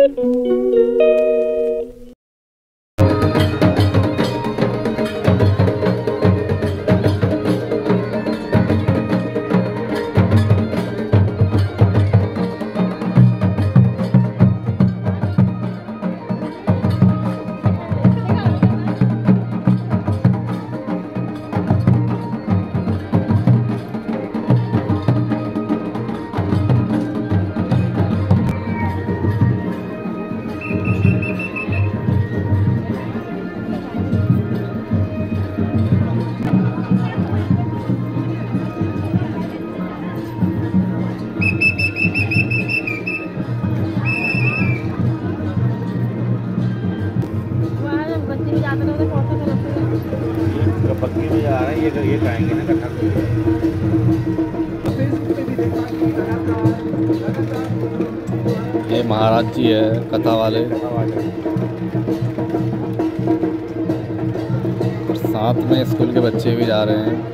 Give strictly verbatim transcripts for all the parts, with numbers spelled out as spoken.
पक्की में जा रहा है, ये ये खाएंगे ना कट्ठा। ये महाराज जी है कथा वाले, और साथ में स्कूल के बच्चे भी जा रहे हैं।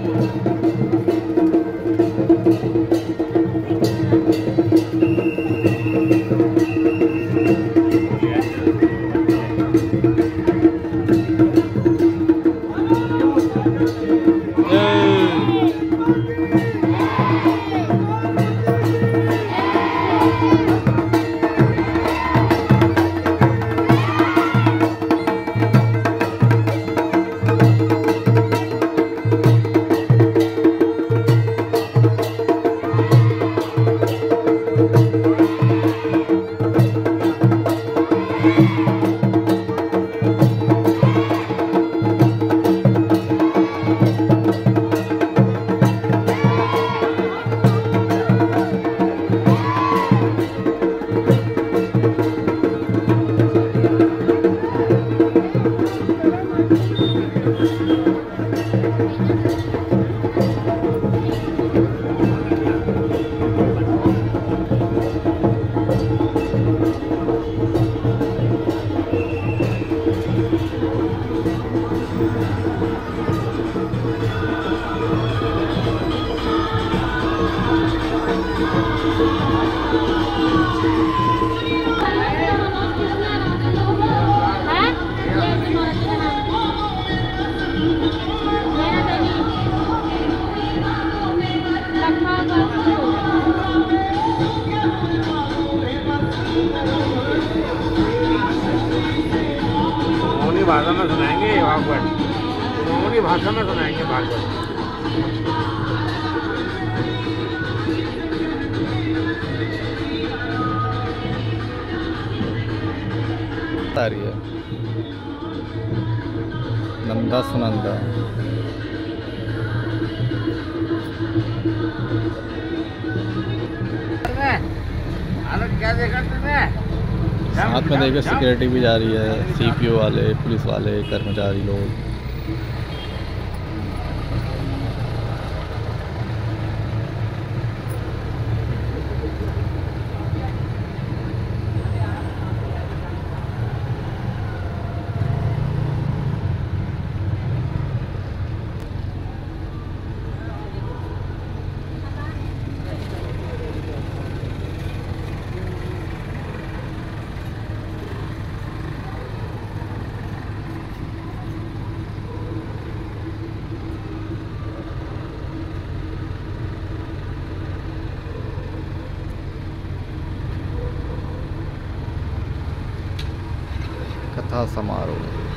भाषा में सुनाएंगे भागवत, उन्होंने भाषा में सुनाएंगे भागवत। आ रही है नंदा सुनंदा। क्या देखा तुमने? साथ में देखिए सिक्योरिटी भी जा रही है, सीपीओ वाले, पुलिस वाले, कर्मचारी लोग। कथा समारोह।